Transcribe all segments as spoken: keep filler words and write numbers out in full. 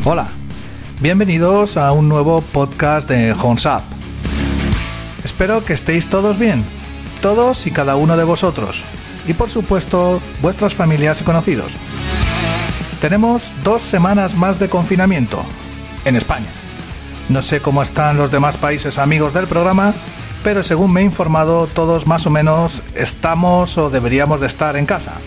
Hola, bienvenidos a un nuevo podcast de Horns Up. Espero que estéis todos bien, todos y cada uno de vosotros, y por supuesto vuestras familias y conocidos. Tenemos dos semanas más de confinamiento en España. No sé cómo están los demás países amigos del programa, pero según me he informado, todos más o menos estamos o deberíamos de estar en casa.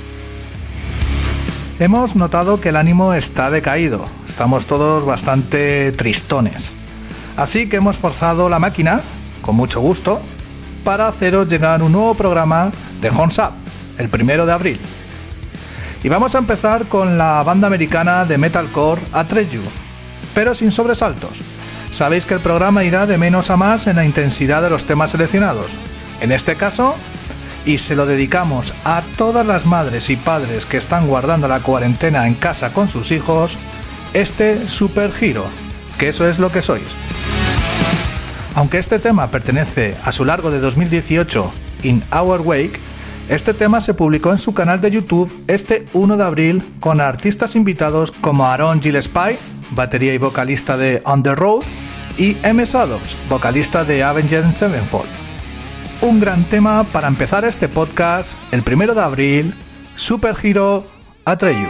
Hemos notado que el ánimo está decaído, estamos todos bastante tristones. Así que hemos forzado la máquina, con mucho gusto, para haceros llegar un nuevo programa de Horns Up, el primero de abril. Y vamos a empezar con la banda americana de metalcore Atreyu, pero sin sobresaltos. Sabéis que el programa irá de menos a más en la intensidad de los temas seleccionados. En este caso, y se lo dedicamos a todas las madres y padres que están guardando la cuarentena en casa con sus hijos, este Super Hero, que eso es lo que sois. Aunque este tema pertenece a su largo de dos mil dieciocho, In Our Wake, este tema se publicó en su canal de YouTube este primero de abril con artistas invitados como Aaron Gillespie, batería y vocalista de On The Road, y M. Sadovs, vocalista de Avenged Sevenfold. Un gran tema para empezar este podcast el primero de abril, Super Hero Atreyu.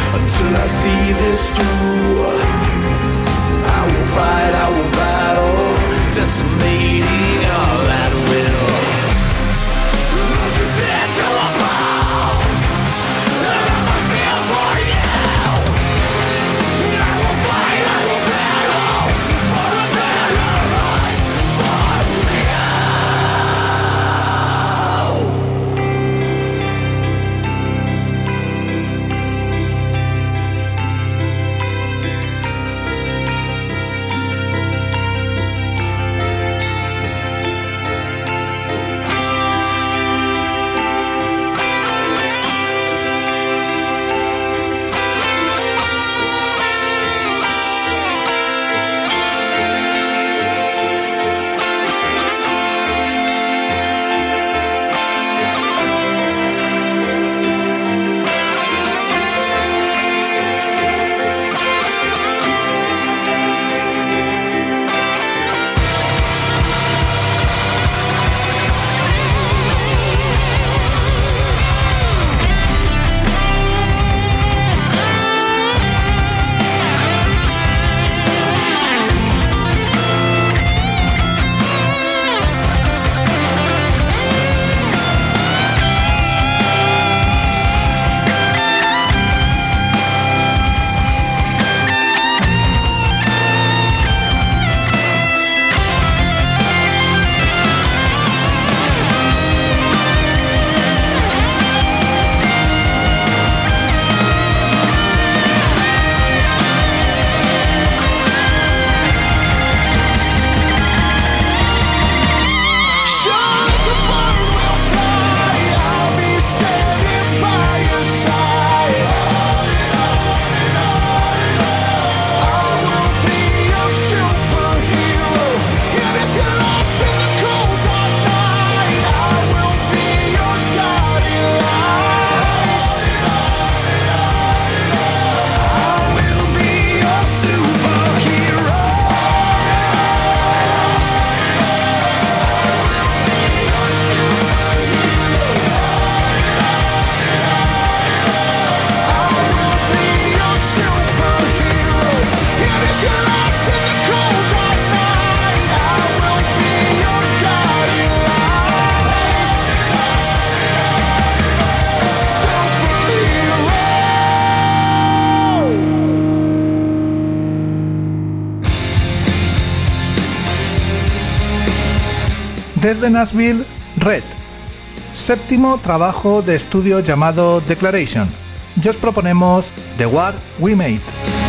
see this through. I will fight, I will battle. decimating all at will. Move your feet to a pulse, and if I feel for you, I will fight, I will battle for a better life for you. Desde Nashville, Red, séptimo trabajo de estudio llamado Declaration. Y os proponemos The War We Made.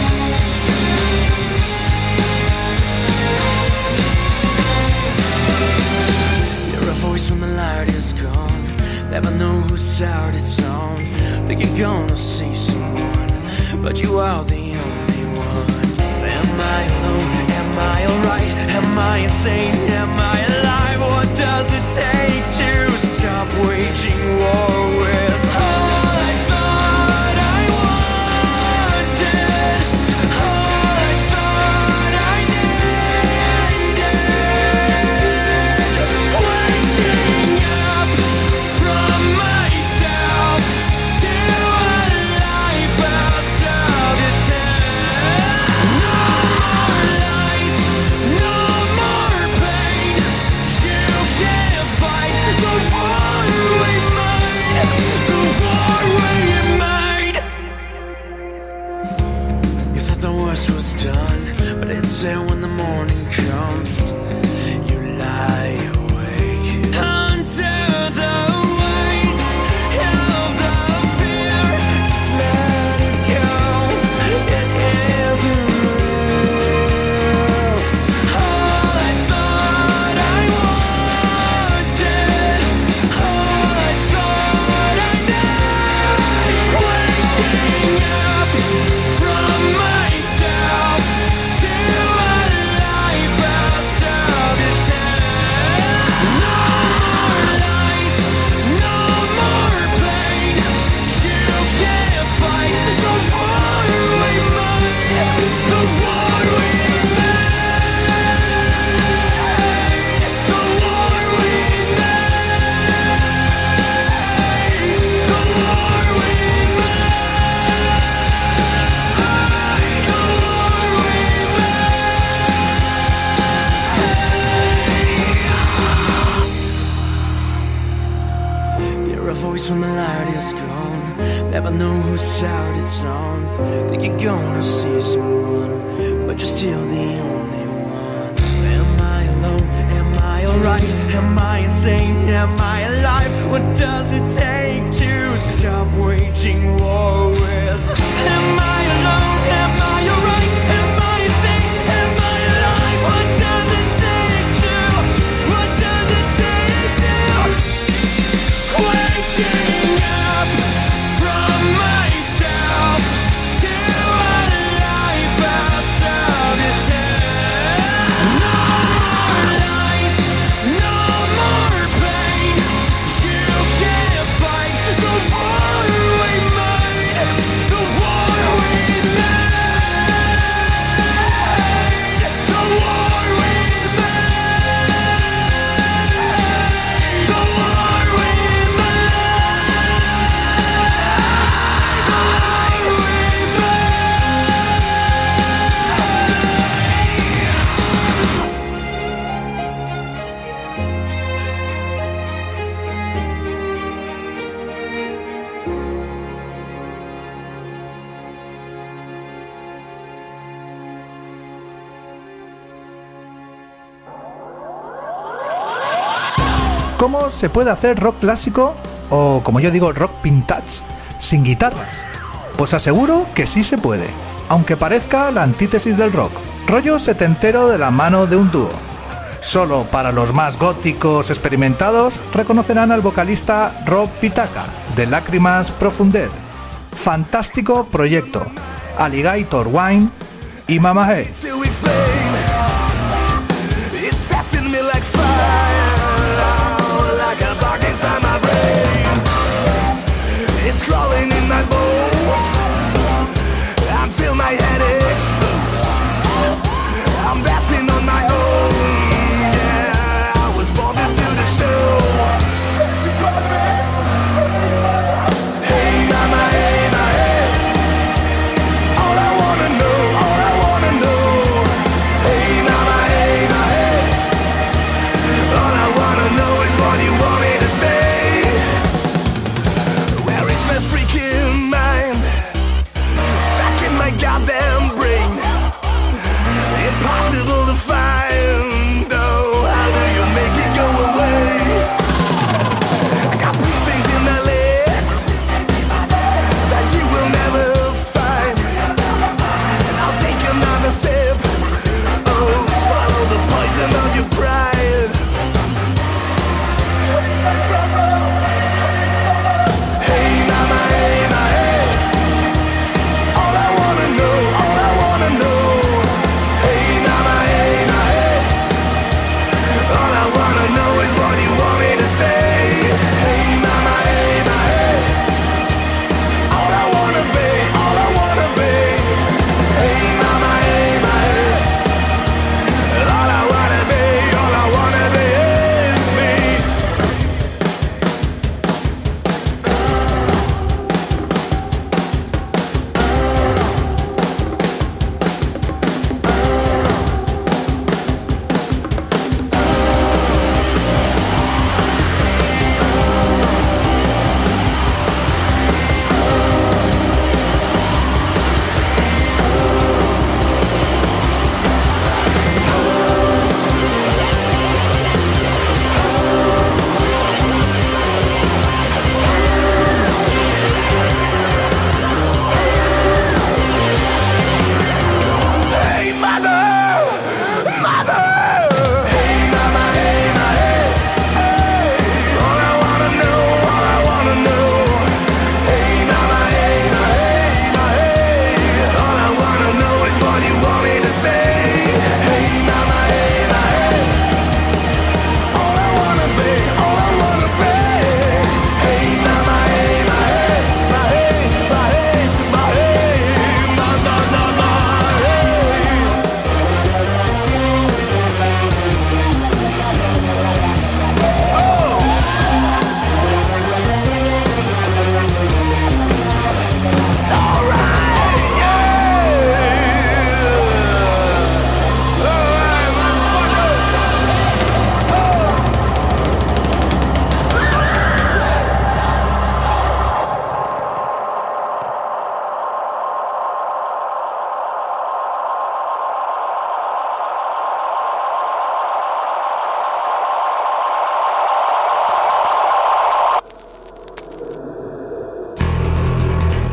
You're a voice when the light is gone. Never know whose side it's on. Think you're gonna see someone, but you are the only one. Am I alone? Am I alright? Am I insane? Am I alive? What does it take to stop waging war with all I thought I wanted, all I thought I needed? Waking up from myself to a life outside this head. No more lies, no more pain. You can't fight the war we made. Hear a voice when the light is gone. Never know whose side it's on. Think you're gonna see someone, but you're still the only one. Am I alone? Am I alright? Am I insane? Am I alive? What does it take to stop waging war with? Am I alone? Am I alright? Am I insane? Am I alive? What does it take to? What does it take to? Waking up from myself to a life outside this head. No more lies, no more pain. You can't fight the war we made, the war we made, the war we made, the war we ¿Cómo se puede hacer rock clásico, o como yo digo, rock vintage, sin guitarras? Pues aseguro que sí se puede, aunque parezca la antítesis del rock. Rollo setentero de la mano de un dúo. Solo para los más góticos experimentados reconocerán al vocalista Rob Pitaka, de Lágrimas Profundet. Fantástico proyecto. Alligator Wine y Mama Hey. to explain. It's testing me like fire, like a bug inside my brain. It's crawling in my bones until my head explodes. I'm dancing on my own. Yeah, I was born to do the show. Hey mama, hey my hey. All I wanna know, all I wanna know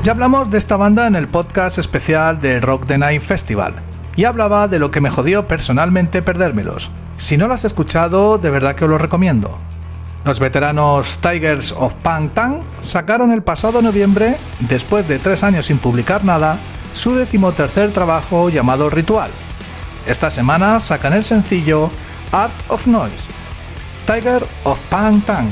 Ya hablamos de esta banda en el podcast especial de Rock the Night Festival y hablaba de lo que me jodió personalmente perdérmelos. Si no lo has escuchado, de verdad que os lo recomiendo. Los veteranos Tigers of Pang-Tang sacaron el pasado noviembre, después de tres años sin publicar nada, su decimotercer trabajo llamado Ritual. Esta semana sacan el sencillo Art of Noise. Tiger of Pang-Tang.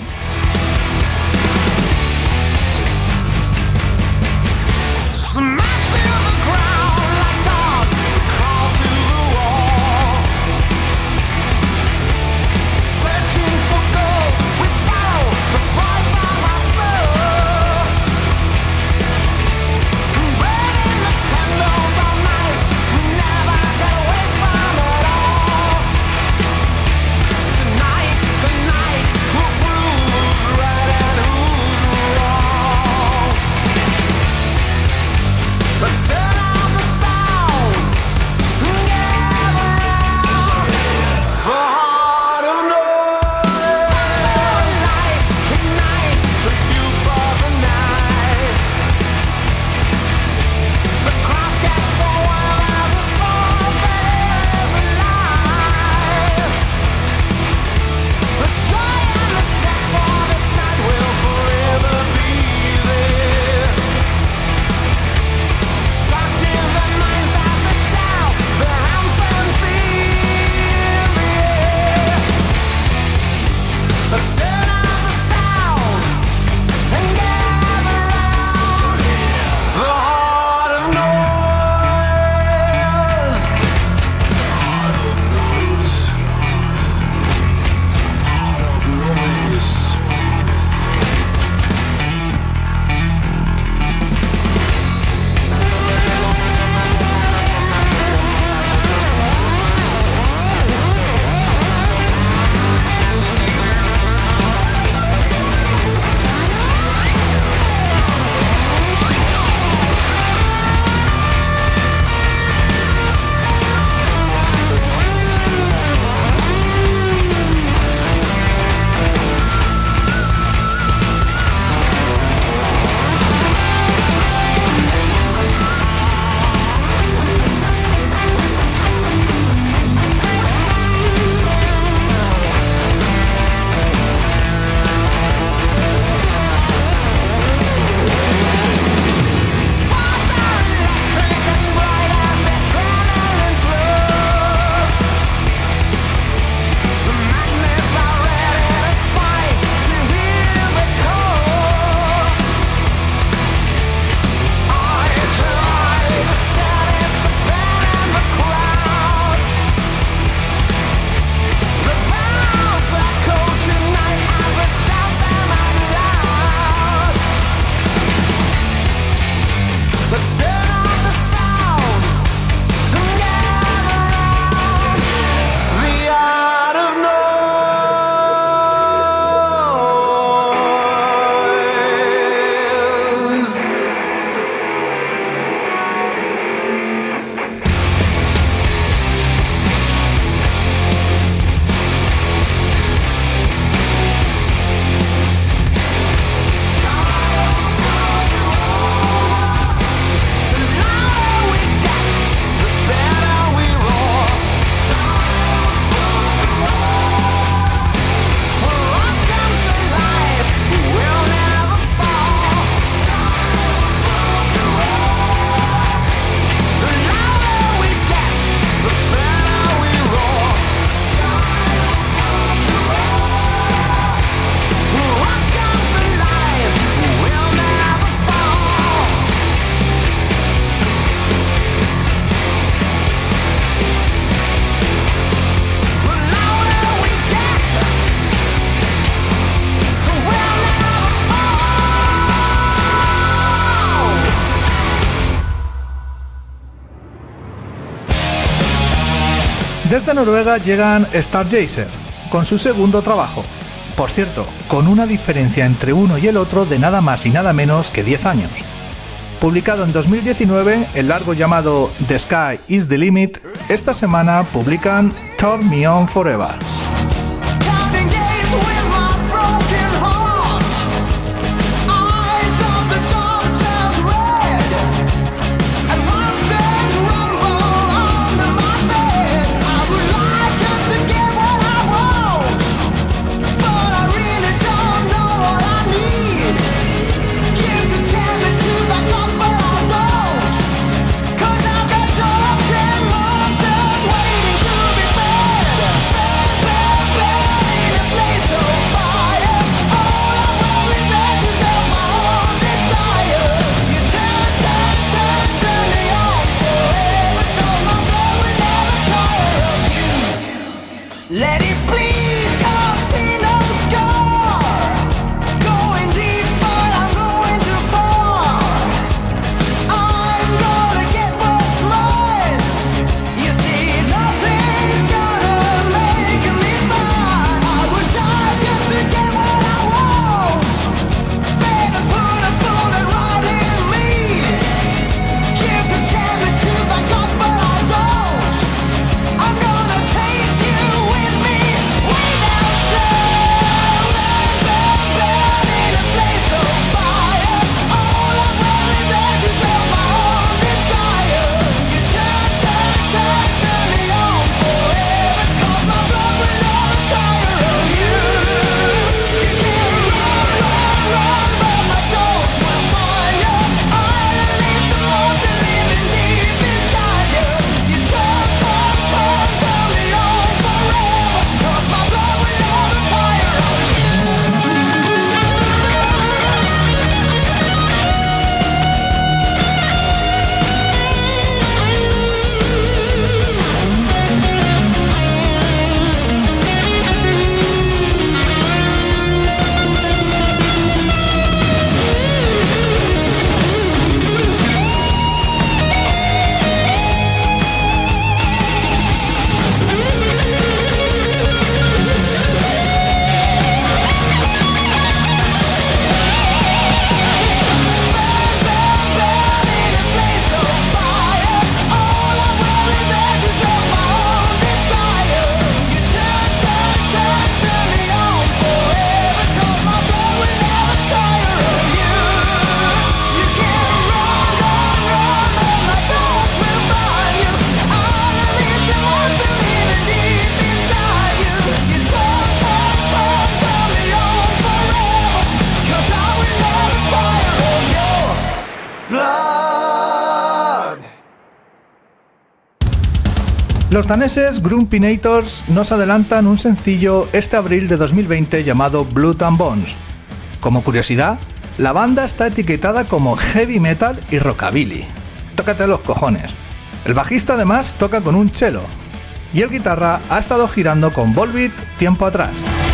Desde Noruega llegan Stargazer, con su segundo trabajo. Por cierto, con una diferencia entre uno y el otro de nada más y nada menos que diez años. Publicado en dos mil diecinueve, el largo llamado The Sky is the Limit, esta semana publican Turn Me On Forever. Eyes of the dark turns red. blood. Los daneses Grumpinators nos adelantan un sencillo este abril de dos mil veinte llamado Blood and Bones. Como curiosidad, la banda está etiquetada como heavy metal y rockabilly. Tócate los cojones. El bajista además toca con un cello y el guitarra ha estado girando con Volbeat tiempo atrás.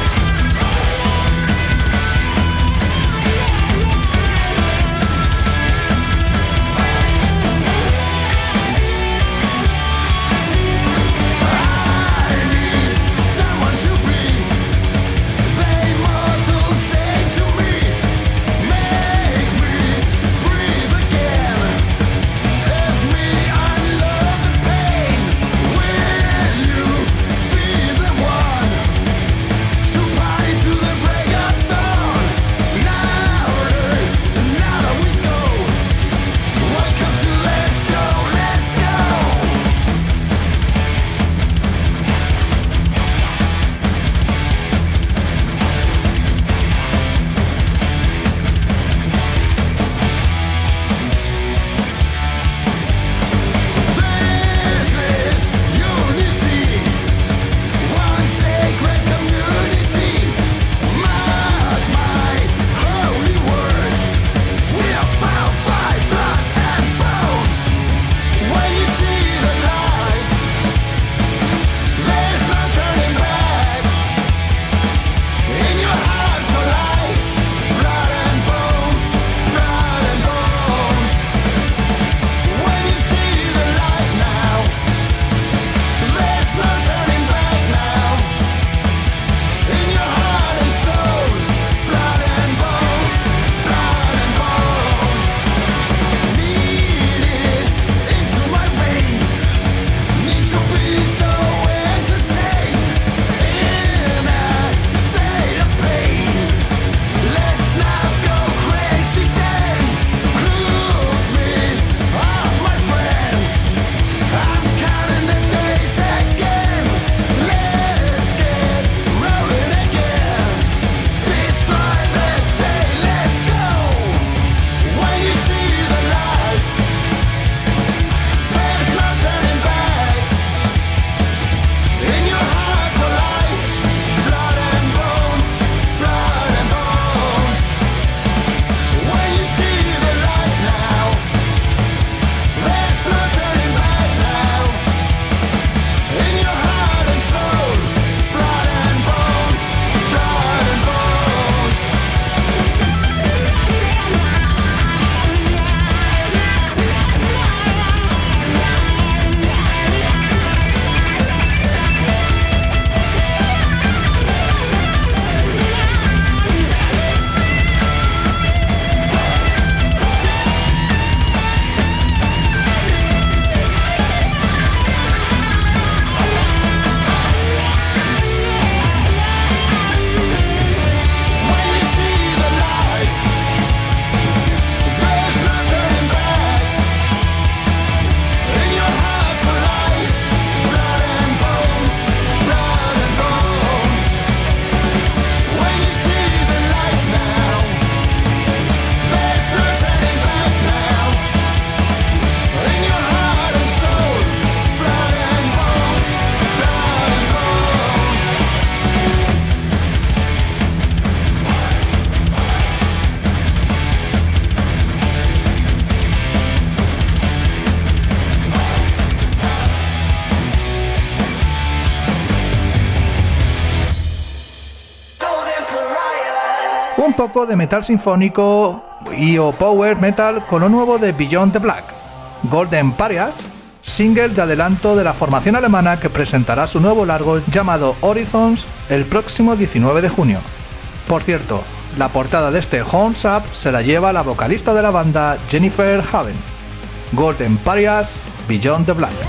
Un poco de metal sinfónico y o power metal con lo nuevo de Beyond the Black, Golden Pariahs, single de adelanto de la formación alemana que presentará su nuevo largo llamado Horizons el próximo diecinueve de junio. Por cierto, la portada de este Horns Up se la lleva la vocalista de la banda Jennifer Haven. Golden Pariahs, Beyond the Black.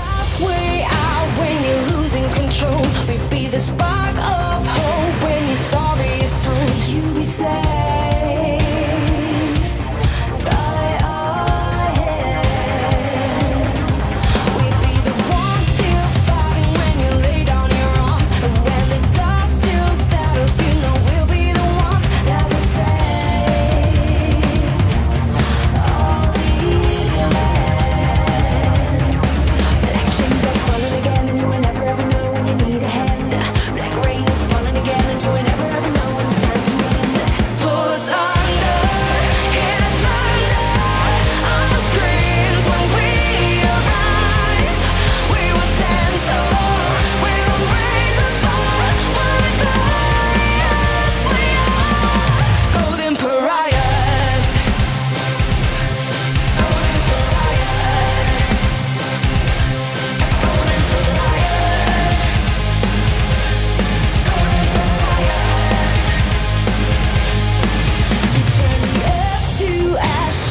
We'll be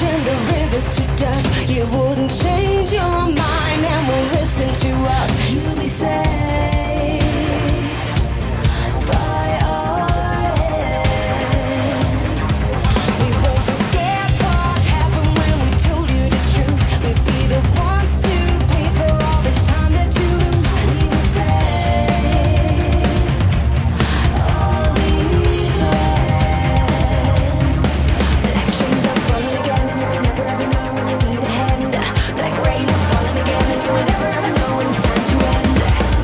and the rivers to dust. You wouldn't change your mind and won't listen to us. You'll be saved by our hands. We won't forget what happened when we told you the truth. We'd be the ones to pay for all this time that you lose. We will save all these lands. Black chains are falling again and you will never ever know when you need a hand. Black rain is falling again and you will never ever know when it's time to end.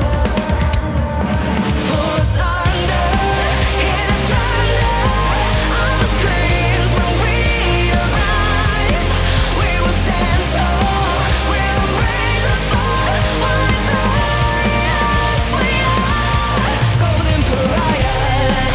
Pull us under, hear the thunder on the screens when we arise. We will stand tall, we'll raise a fire, one glorious. We are golden pariahs.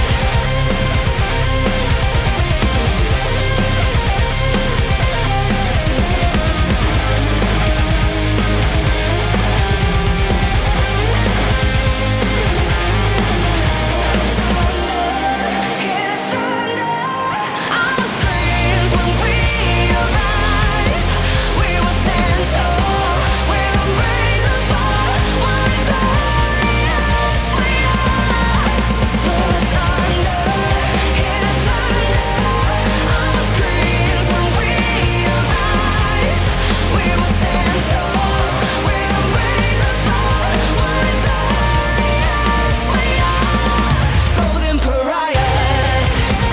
Hear the thunder on the screens when we arise. We will stand tall, we'll raise a fire, one glorious. We are. Pull us under, hear the thunder on the screens when we arise. We will stand tall, we'll raise a fire, one glorious. We are golden pariahs.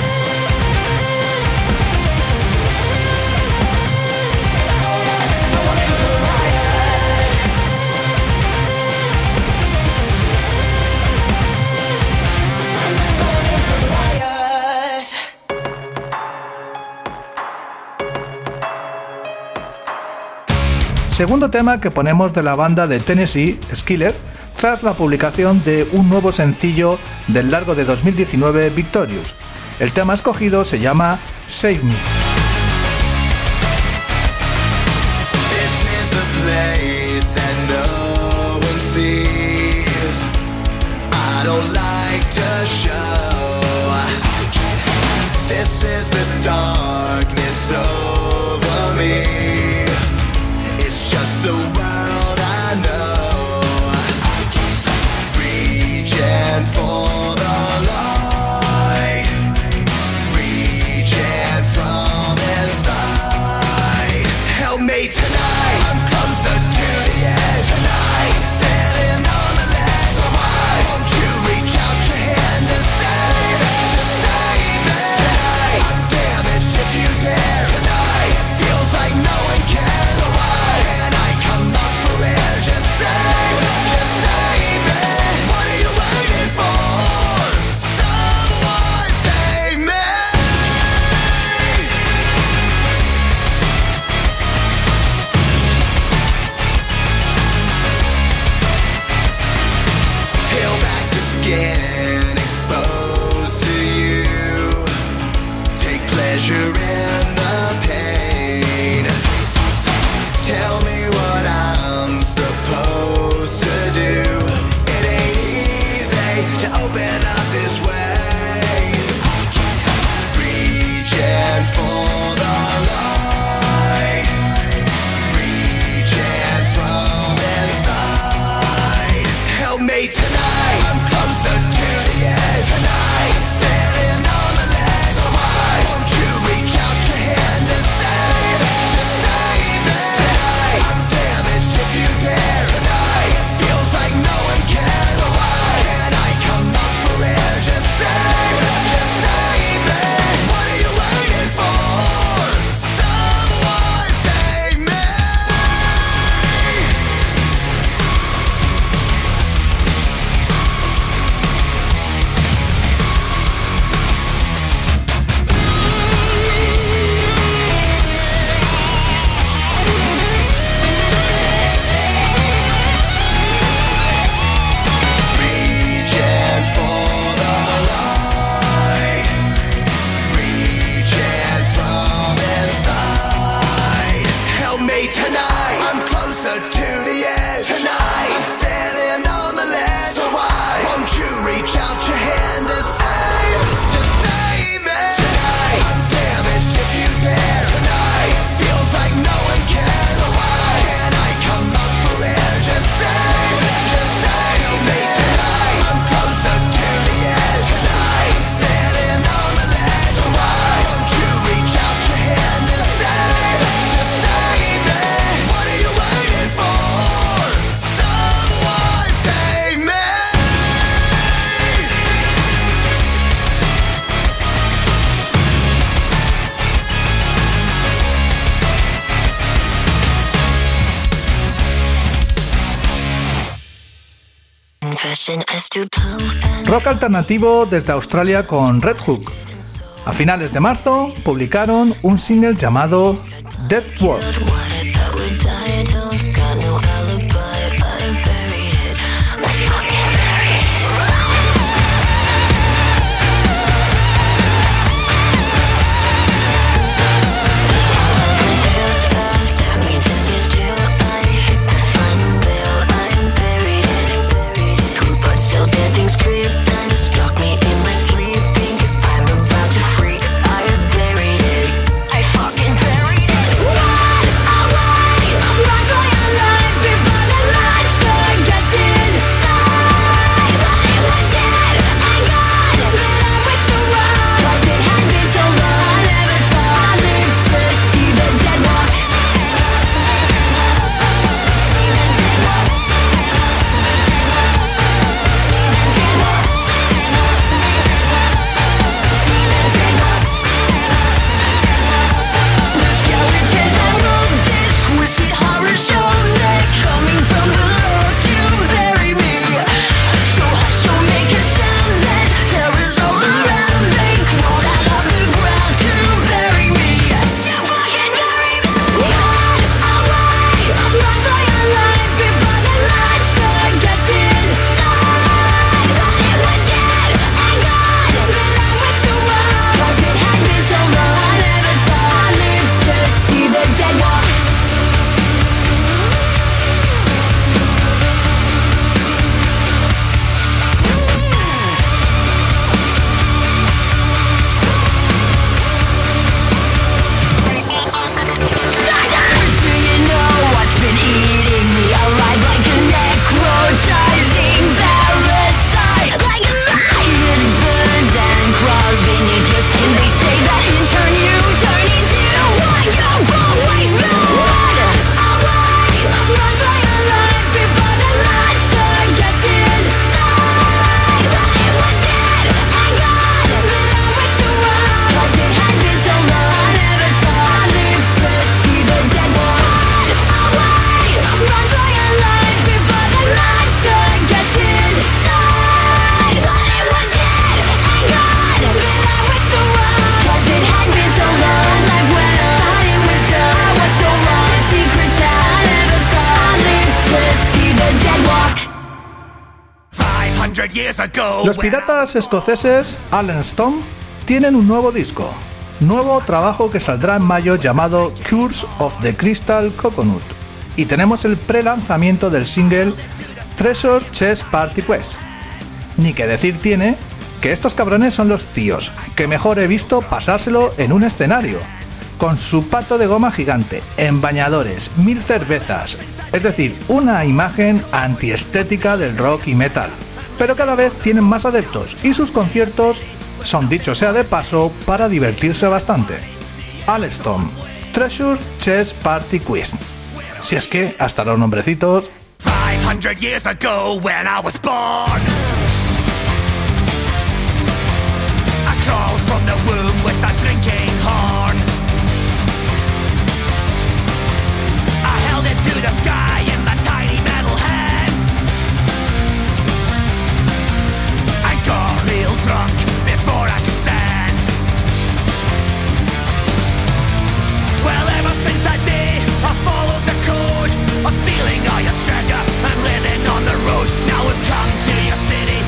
Golden pariahs. Segundo tema que ponemos de la banda de Tennessee, Skillet, tras la publicación de un nuevo sencillo del largo de dos mil diecinueve, Victorious. El tema escogido se llama Save Me. This is the place that no one sees. I don't like to show. This is the darkness over me. It's just the world I know. Reaching for the light, reaching from confession as to Poe and Rock alternativo desde Australia con Red Hook. A finales de marzo publicaron un single llamado Dead World. what I would die. I don't got no alibi. I buried it. I fucking buried it. Tales of damn me to this tale. I hit the final veil. I buried it. But still dead things creep and stalk me in my sleep. Think I'm about to freak. I buried it. I fucking buried it. Run away, run for your life before the monster gets inside. But it was dead and gone, but I was so wrong. 'Cause it had been so long, I never thought I'd live to see the dead walk. See the dead walk. See the dead walk. See the dead walk. The skeletons that roam this twisted horror show. They're coming from below to bury me. So hush, don't make a sound. There's terrors all around. They crawled out of the ground to bury me. To fucking bury me. Run away, run for your life before the monster gets inside. But it was dead and gone, but I was so wrong. 'Cause it had been so long, I never thought I'd live to see the dead walk. Do you know what's been eating me alive like a necrotizing parasite? Like a lion, it burns and crawls beneath your skin. They say that in turn you turn into what you always know. Run away, run for your life before the monster gets inside. But it was dead and gone, but I was so wrong. 'Cause it had been so long, I never thought I'd live to see the dead walk. Run away, run for your life before the monster gets inside. But it was dead and gone, but I was so wrong. 'Cause it had been so long, life went on, it was done. I was so wrong, secrets I never thought I'd live to see the dead walk. five hundred years ago. Los piratas escoceses Allen Stone tienen un nuevo disco, nuevo trabajo que saldrá en mayo llamado Curse of the Crystal Coconut, y tenemos el pre-lanzamiento del single Treasure Chest Party Quest. Ni que decir tiene que estos cabrones son los tíos que mejor he visto pasárselo en un escenario, con su pato de goma gigante, en bañadores, mil cervezas, es decir, una imagen antiestética del rock y metal. Pero cada vez tienen más adeptos y sus conciertos son, dicho sea de paso, para divertirse bastante. Alstom, Treasure Chest Party Quiz. Si es que hasta los nombrecitos. five hundred years ago when I was born, I crawled from the womb with a drinking horn. I held it to the sky in my tiny metal hand. I got real drunk before I could stand. Well, ever since that day, I followed the code of stealing all your treasure and living on the road. Now we've come to your city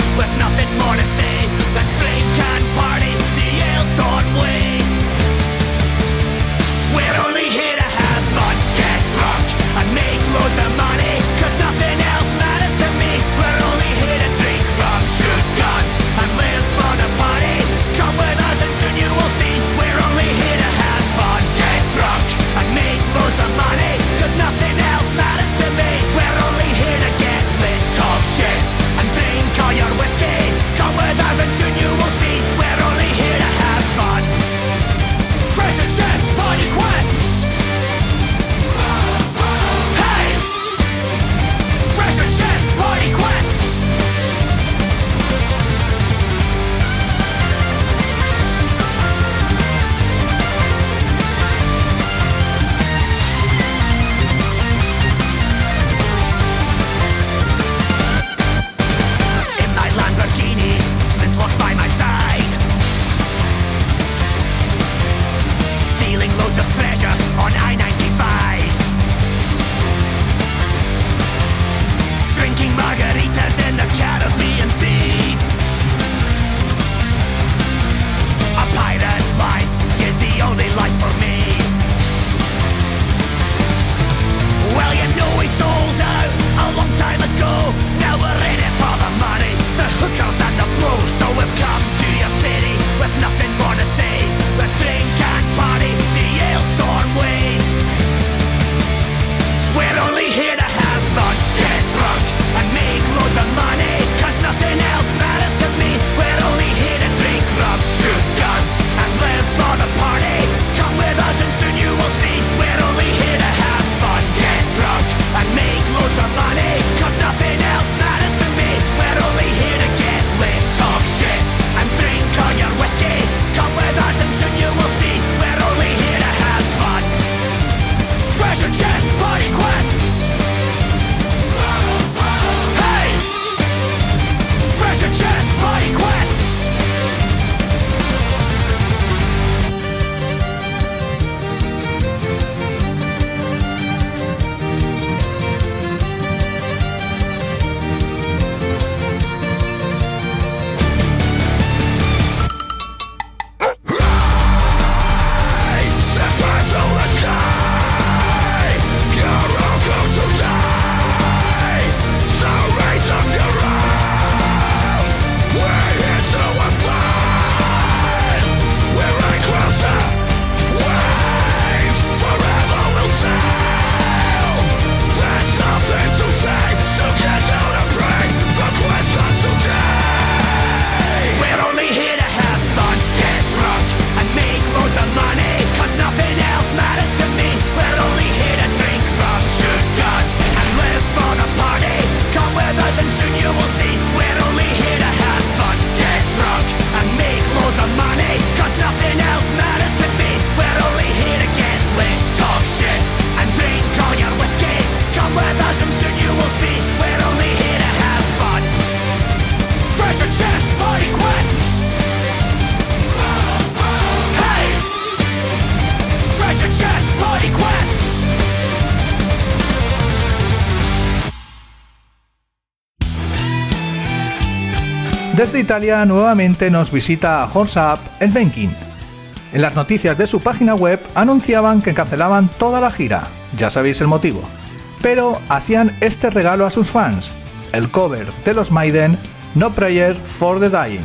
Desde Italia nuevamente nos visita Horse Up el Venkin. En las noticias de su página web anunciaban que cancelaban toda la gira, ya sabéis el motivo, pero hacían este regalo a sus fans, el cover de los Maiden, No Prayer for the Dying.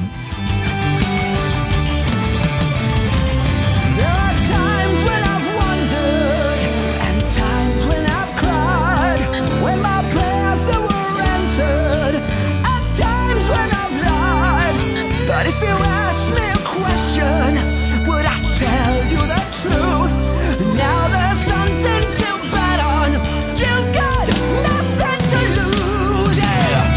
If you ask me a question, would I tell you the truth? Now there's something to bet on. You've got nothing to lose, yeah.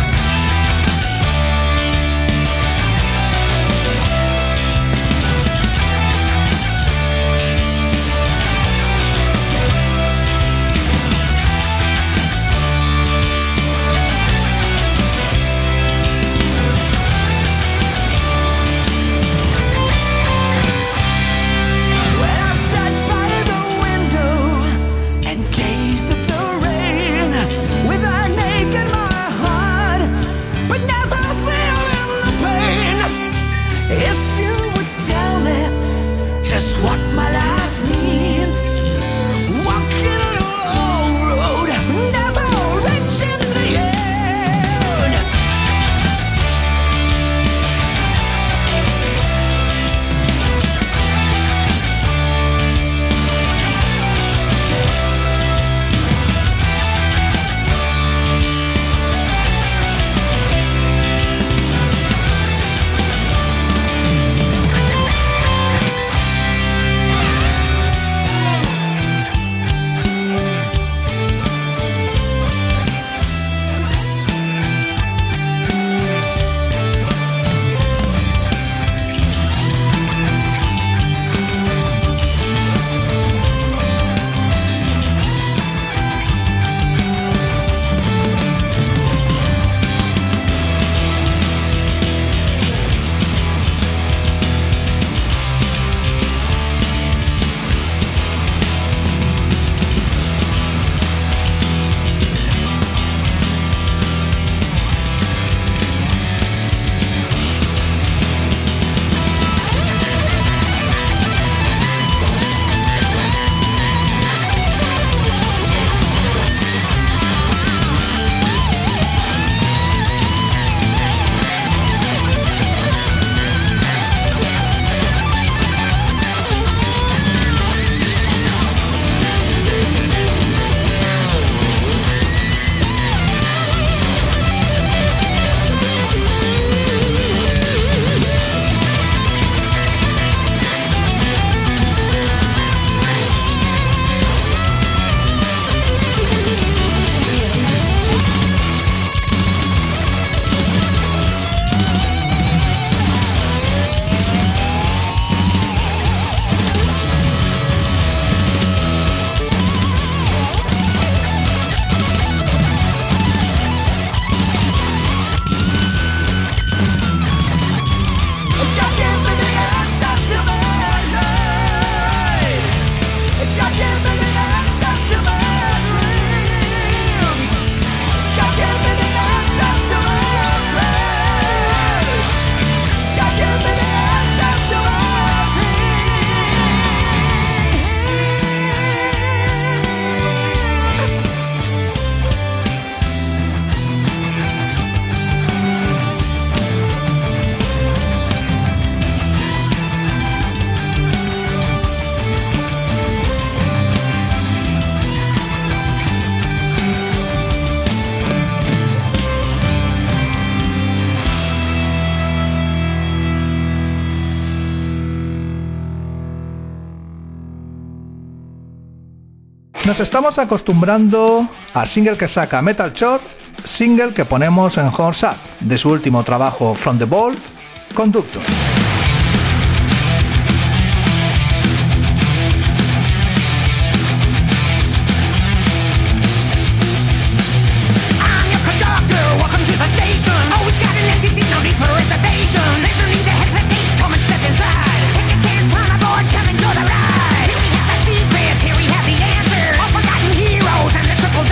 Nos estamos acostumbrando al single que saca Metal Chord, single que ponemos en Horse Up, de su último trabajo From the Vault, Conductor.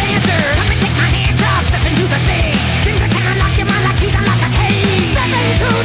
Step into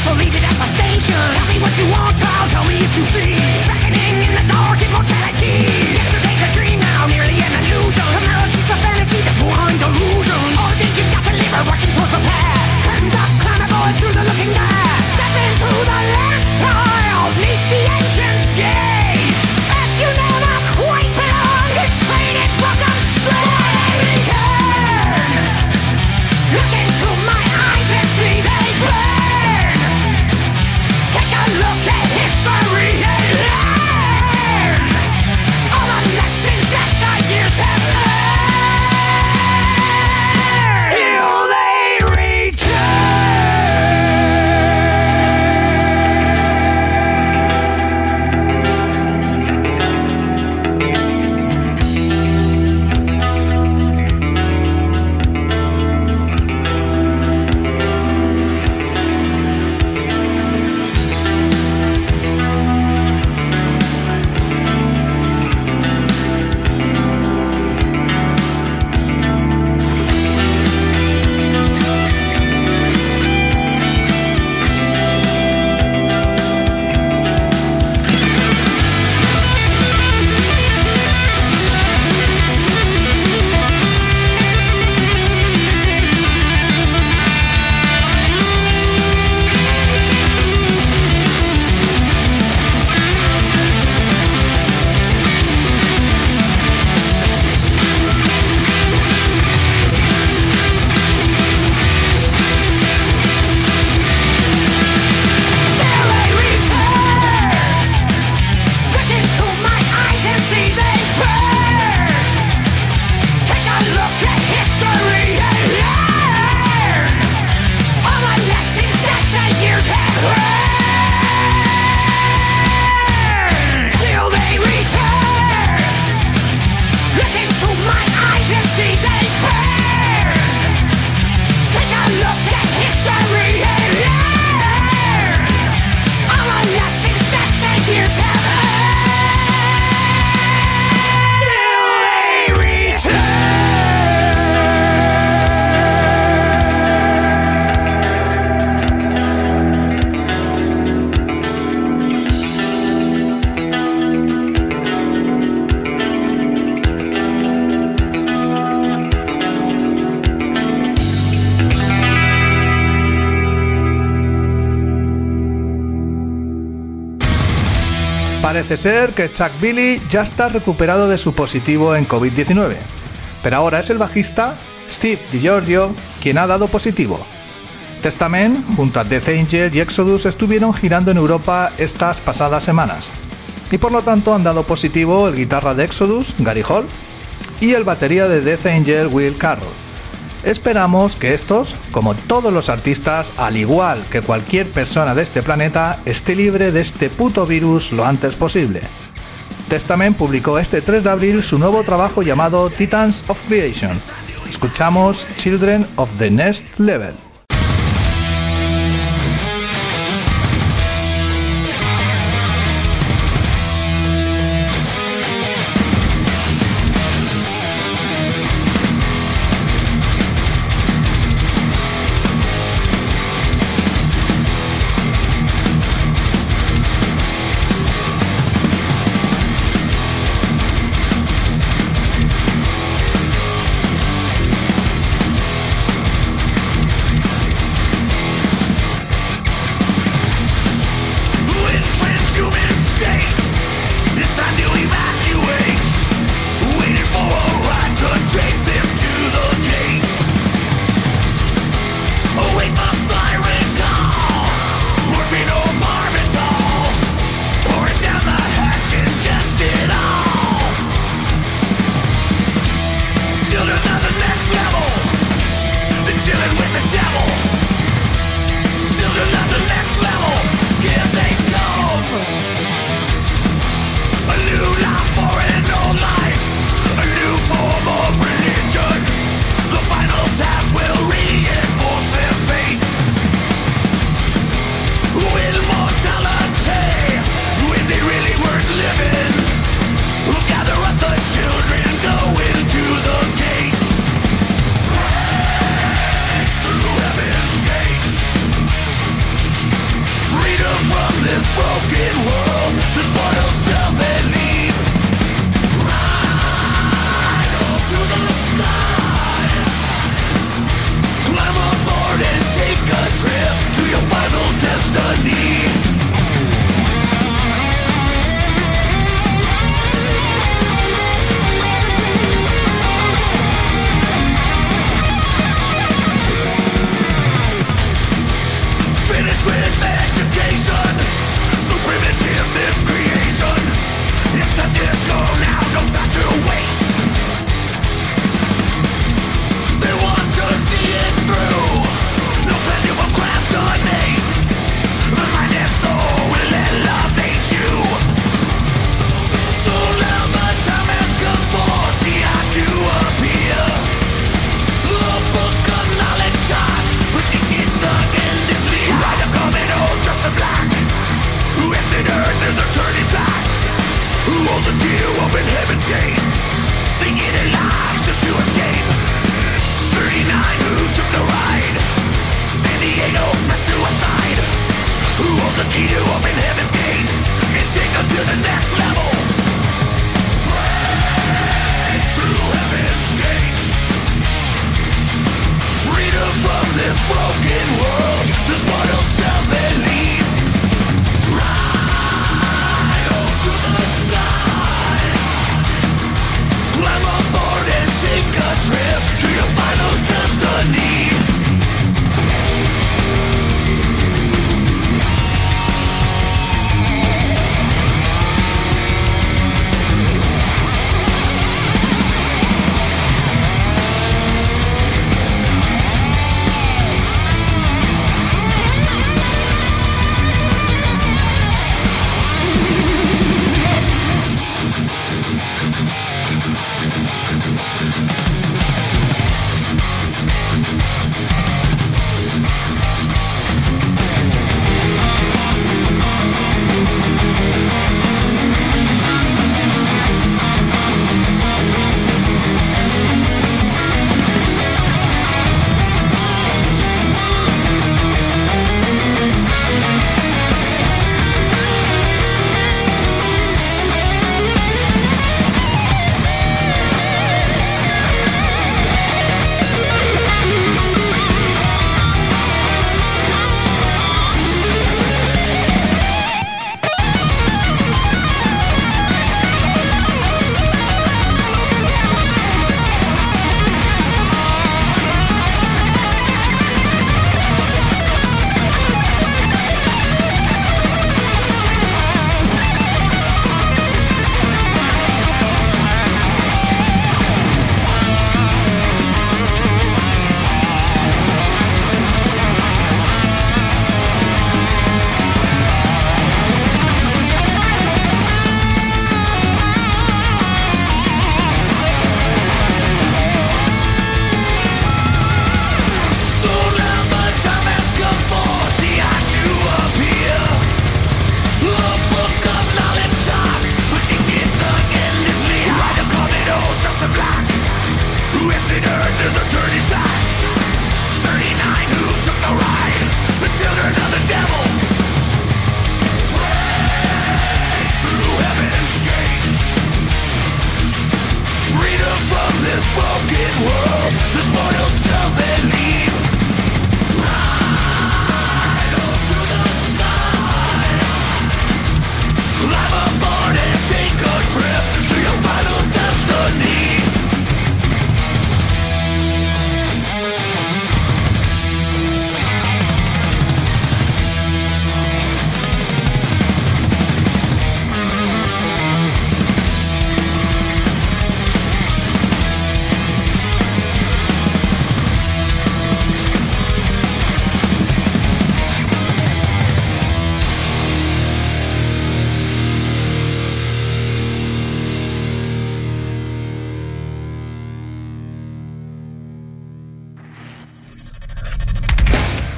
so leave it at the station. Tell me what you want, child, tell me if you see. Reckoning in the dark, immortality. Yesterday's a dream now, merely an illusion. Tomorrow's just a fantasy that's born delusion. All the things you've got to live are rushing towards the past. Stand up, climb going through the looking glass. Step into the left tile, meet the ancient's gaze. If you never quite belong, this train it will come straight. Return. Look into my eyes and see they burn. Take a look at history and learn all the lessons that the years have learned. Still they Parece ser que Chuck Billy ya está recuperado de su positivo en covid diecinueve, pero ahora es el bajista Steve DiGiorgio quien ha dado positivo. Testament, junto a Death Angel y Exodus, estuvieron girando en Europa estas pasadas semanas, y por lo tanto han dado positivo el guitarra de Exodus, Gary Hall, y el batería de Death Angel, Will Carroll. Esperamos que estos, como todos los artistas, al igual que cualquier persona de este planeta, esté libre de este puto virus lo antes posible. Testament publicó este tres de abril su nuevo trabajo llamado Titans of Creation. Escuchamos Children of the Next Level.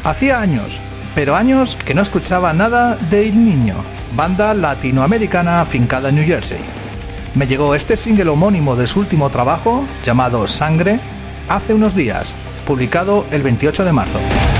Hacía años, pero años que no escuchaba nada de El Niño, banda latinoamericana afincada en New Jersey. Me llegó este single homónimo de su último trabajo, llamado Sangre, hace unos días, publicado el veintiocho de marzo.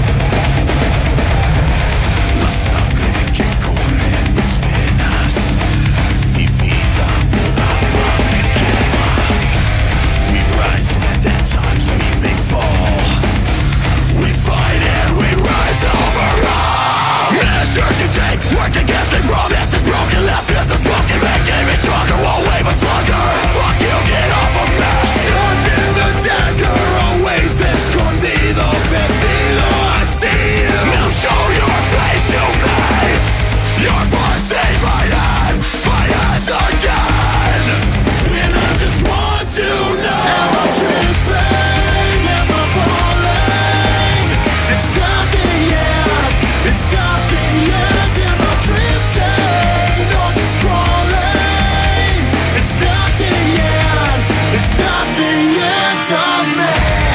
La sangre que corre en mis venas, mi vida, mi alma me quema. We rise and at times we may fall. We fight and we rise over all. Measures you take, work against me, promises broken, left business broken, making me stronger, won't wait much longer. Fuck you, get off of me. Sharpen the dagger, always escondido, perdido, I see you. Now show your face to me. Your voice ain't my hand, my hand again. And I just want to know, am I tripping, am I falling? It's not the end, it's not the end. Am I drifting or just crawling? It's not the end, it's not the end of me.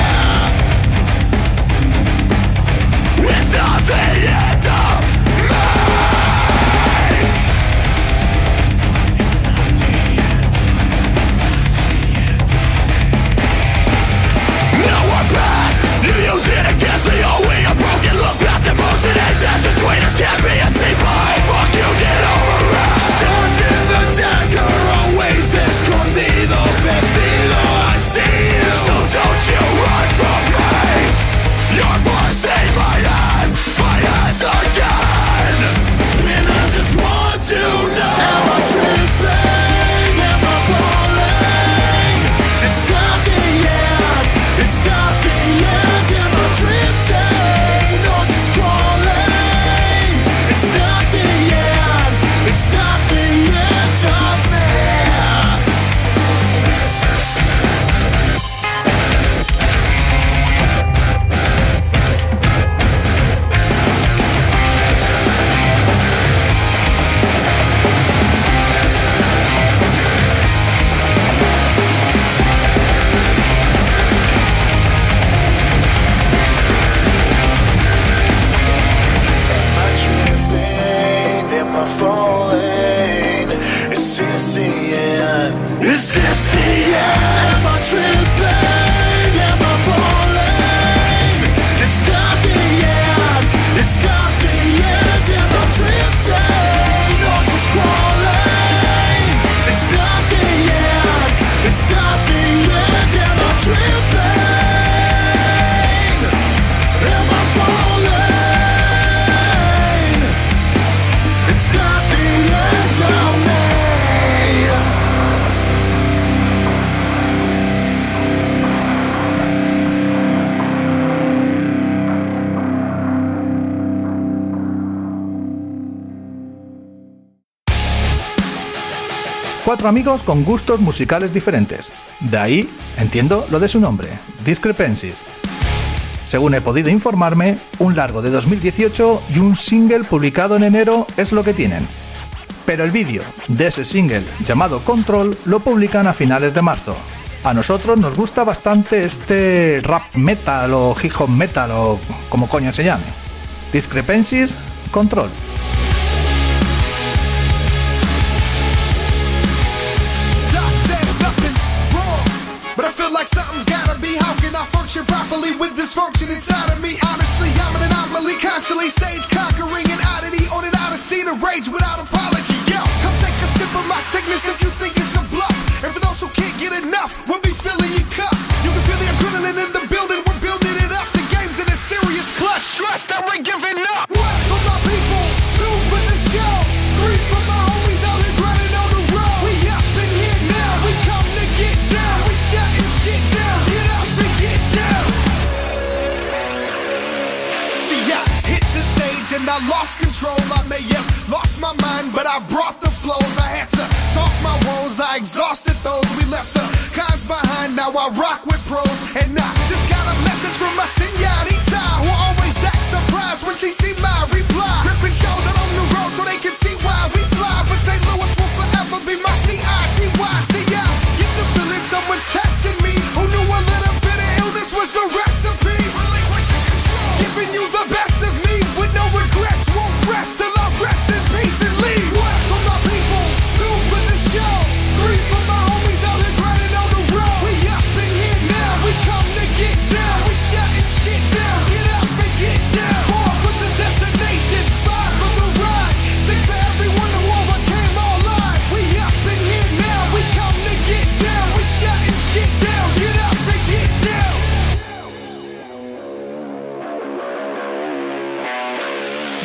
It's not the end of me. It's not the end of me. It's not the end of me. Now we're past. You used it against me. Oh, we are broken. Look past emotion. Ain't that between us? Can't be unseen by. Fuck you, get over it. Sharpen the dagger. Always escondido, perdido. I see you. So don't you run from me. Your voice ain't my hand, my hand again. And I just want to know, am I tripping, am I falling? It's not the end, it's not the end. Am I drifting or just crawling? It's not the end, it's not the end of me. Am I tripping? Am I falling? Is this the end? Is this the end? Am I tripping? Am I falling? It's not the end. It's not the end. Am I drifting or just crawling? It's not the end. It's not the end. Am I tripping? Am I falling? It's not the end of me. Cuatro amigos con gustos musicales diferentes. De ahí, entiendo lo de su nombre, Discrepancies. Según he podido informarme, un largo de dos mil dieciocho y un single publicado en enero es lo que tienen. Pero el vídeo de ese single, llamado Control, lo publican a finales de marzo. A nosotros nos gusta bastante este rap metal o hip hop metal o como coño se llame. Discrepancies, Control. Doc says nothing's wrong, but I feel like something's gotta be. How can I function properly with dysfunction inside of me? Honestly, I'm an anomaly, constantly stage conquering an oddity on an odyssey to rage without apology. Yo, come take a sip of my sickness if you think it's a bluff. And for those who can't get enough, we'll be filling your cup. You can feel the adrenaline in the building, we're building it up. The game's in a serious clutch. Trust that we're giving up. One for my people, two for the show, three for my homies out here grinding on the road. We up in here now, we come to get down. We shutting shit down, get up and get down. See, I hit the stage and I lost control. I may have lost my mind, but I brought the flows. I had to toss my woes, I exhausted those. We left the cons behind, now I rock with pros. And I just got a message from my señorita, who always acts surprised when she see my reply. Ripping shows out on the road so they can see why we fly. But Saint Louis will forever be my C I T Y. See, I get the feeling someone's testing me. Who knew a little bit of illness was the recipe? Giving you the best of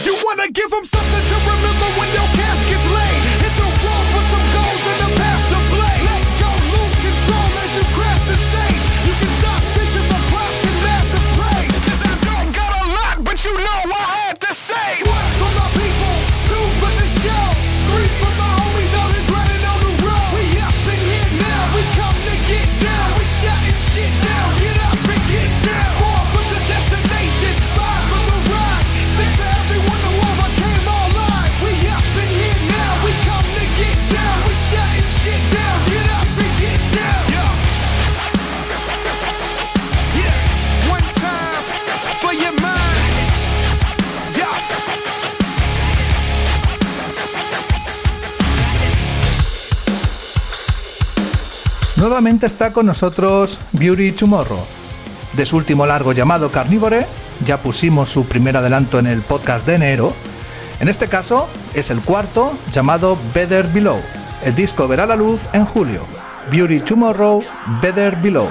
You wanna give them something to remember when your casket's laid. Hit the road with some goals and a path to blaze. Let go, lose control as you crash the stage. You can stop fishing for props and massive praise. I don't got a lot, but you know I had to say. One for my people, two for the show, three for my homies out and grinding on the road. We up in here now, we come to get down. We shutting shit down, get up and get down. Four for the destination, five for the ride, six for everyone who overcame all odds. We up in here now, we come to get down. We shutting shit down, get up and get down. Yeah, yeah. One time for your mind. Yeah. Nuevamente está con nosotros Beauty Tomorrow. De su último largo llamado Carnivore, ya pusimos su primer adelanto en el podcast de enero. En este caso es el cuarto, llamado Better Below. El disco verá la luz en julio. Beauty Tomorrow, Better Below.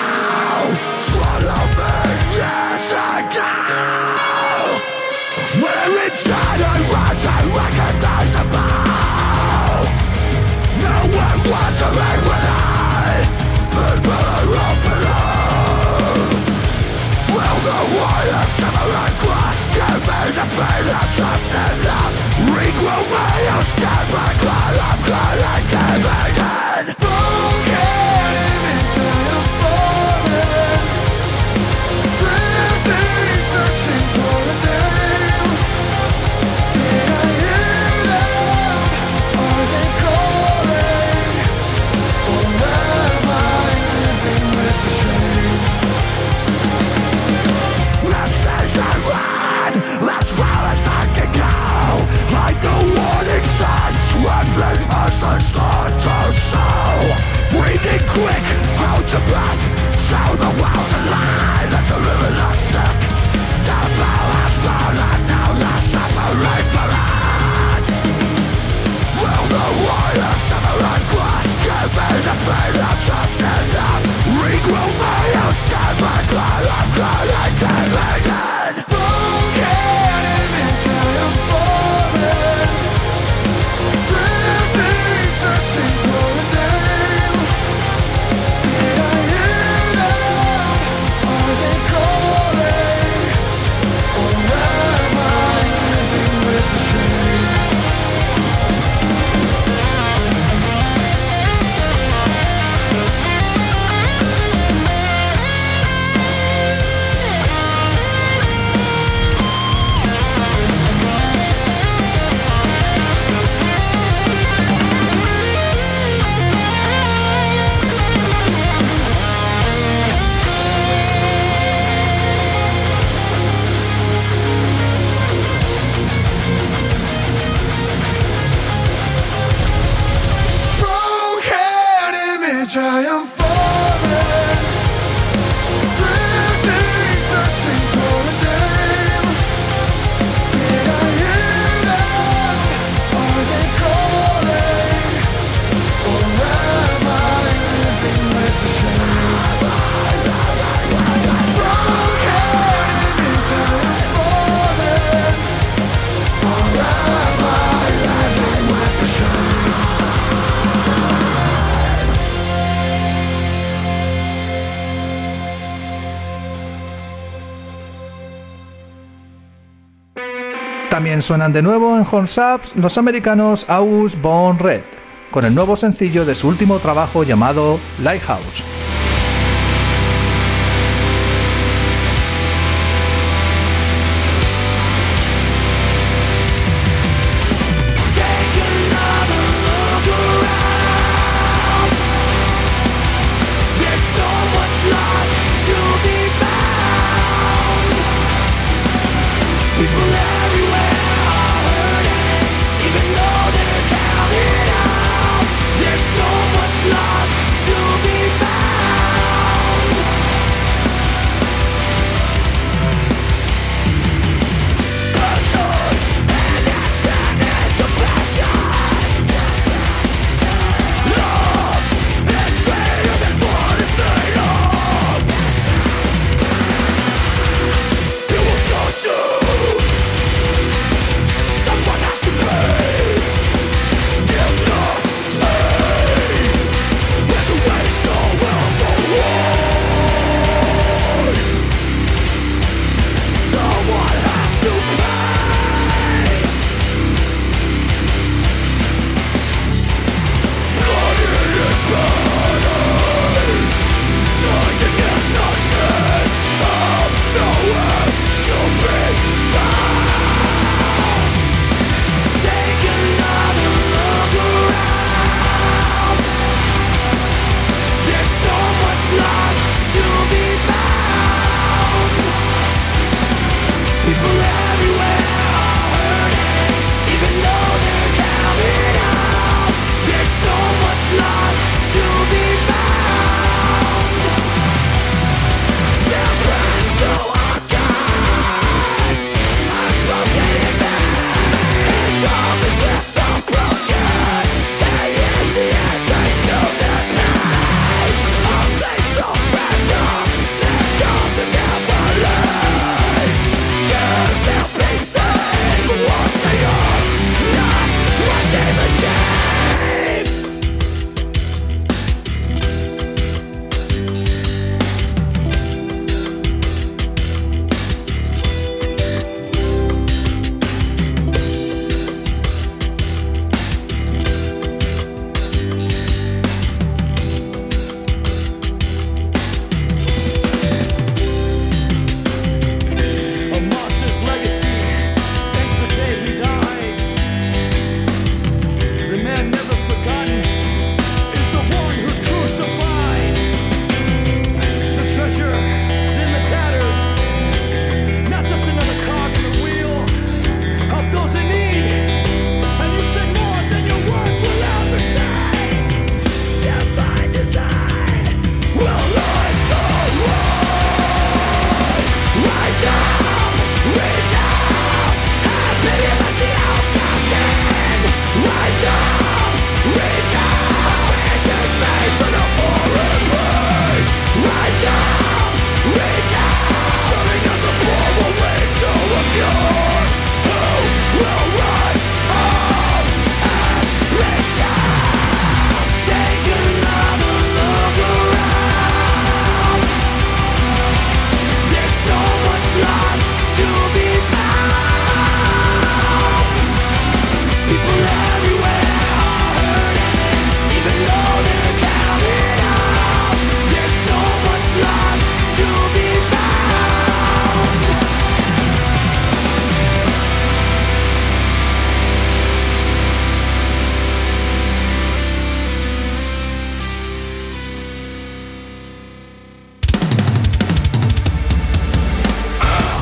También suenan de nuevo en Horns Up los americanos August Von Red, con el nuevo sencillo de su último trabajo llamado Lighthouse.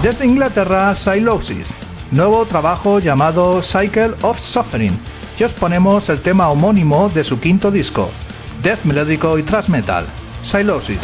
Desde Inglaterra, Sylosis, nuevo trabajo llamado Cycle of Suffering, y os ponemos el tema homónimo de su quinto disco, death melódico y thrash metal, Sylosis.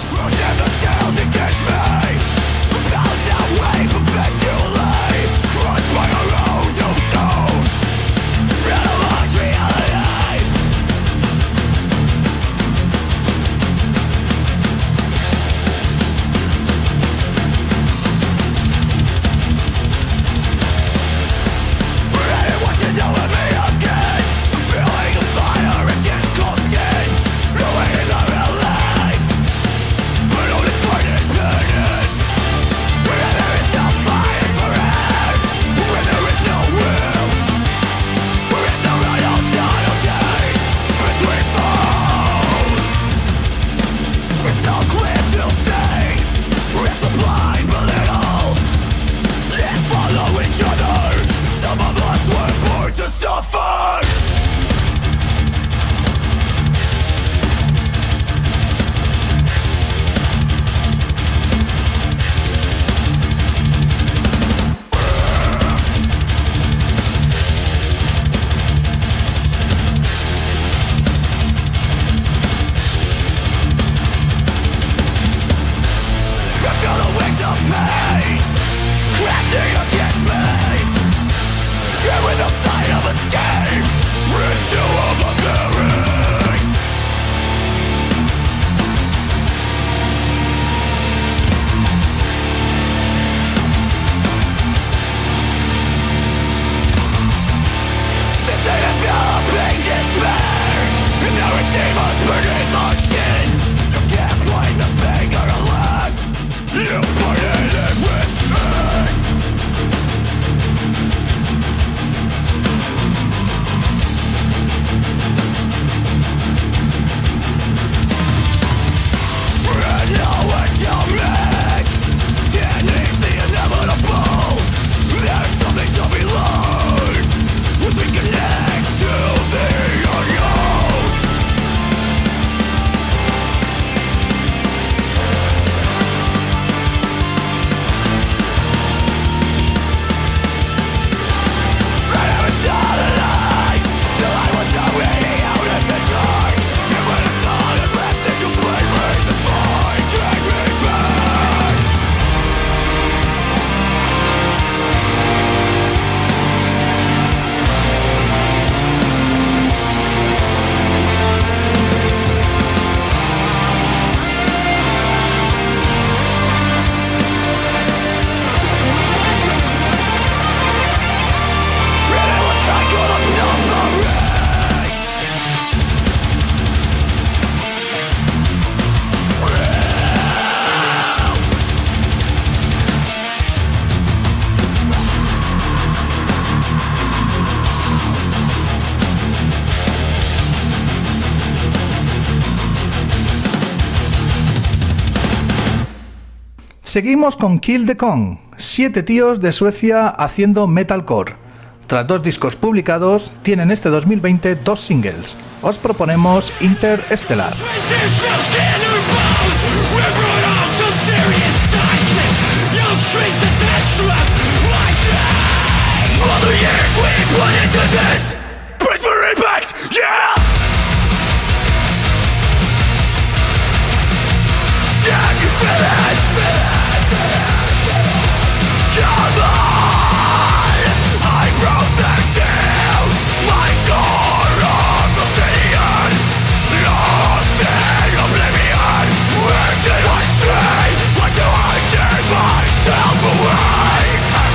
Seguimos con Kill the Kong, siete tíos de Suecia haciendo metalcore. Tras dos discos publicados, tienen este dos mil veinte dos singles. Os proponemos Interstellar.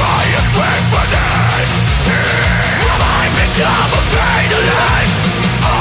Become a fatalist.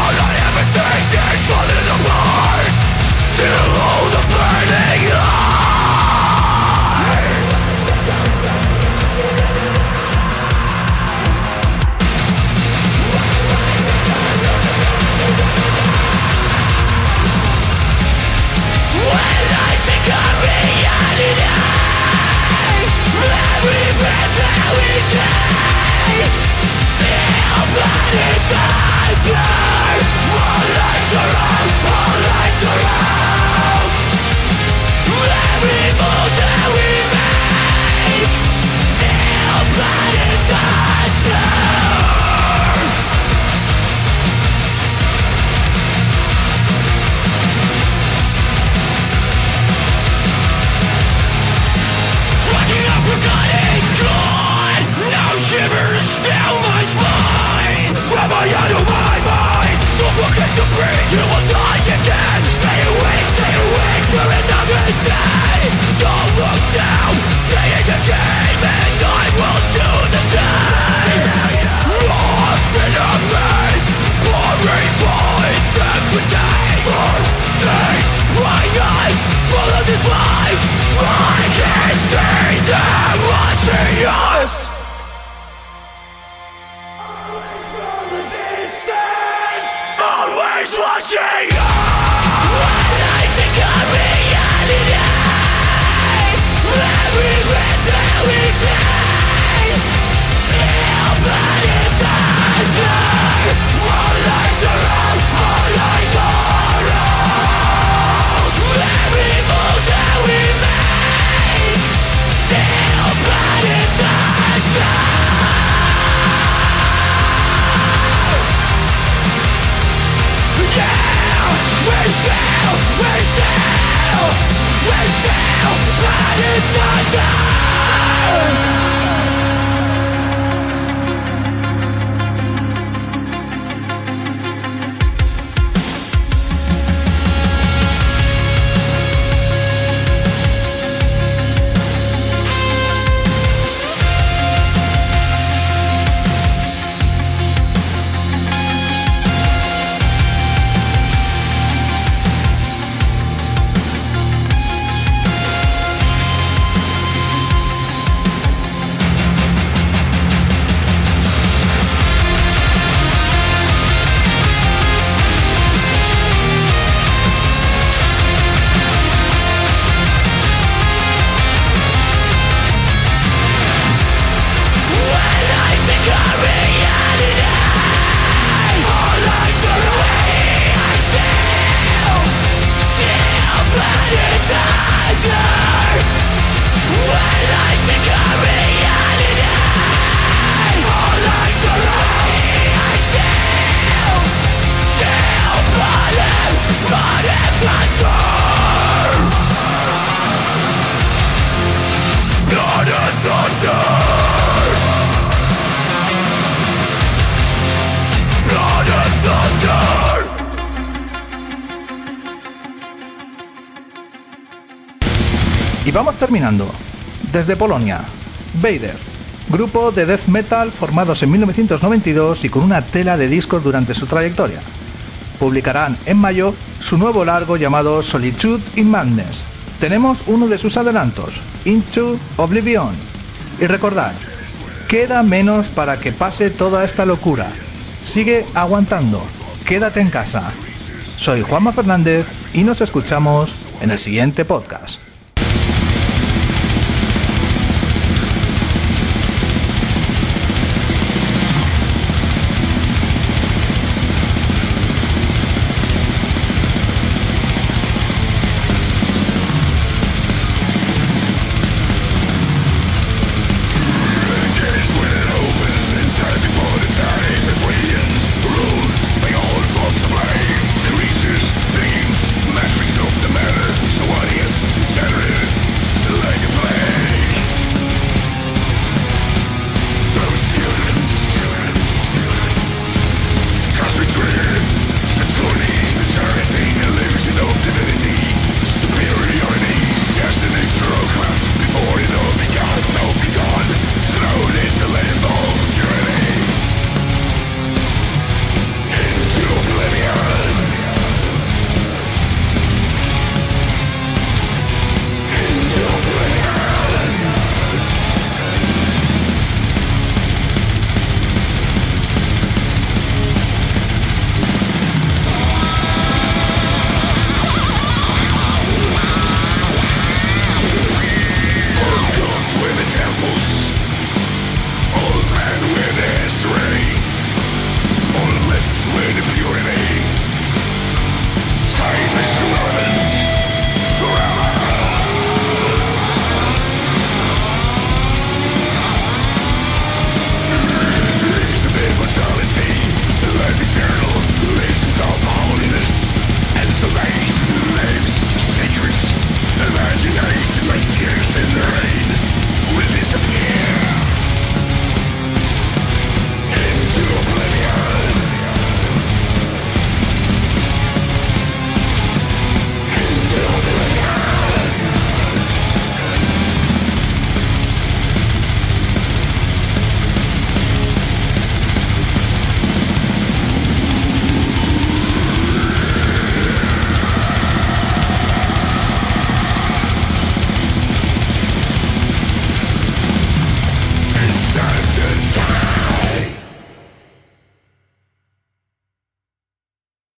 vamos terminando. Desde Polonia, Vader, grupo de death metal formados en mil novecientos noventa y dos y con una tela de discos durante su trayectoria. Publicarán en mayo su nuevo largo llamado Solitude in Madness. Tenemos uno de sus adelantos, Into Oblivion. Y recordad, queda menos para que pase toda esta locura. Sigue aguantando, quédate en casa. Soy Juanma Fernández y nos escuchamos en el siguiente podcast.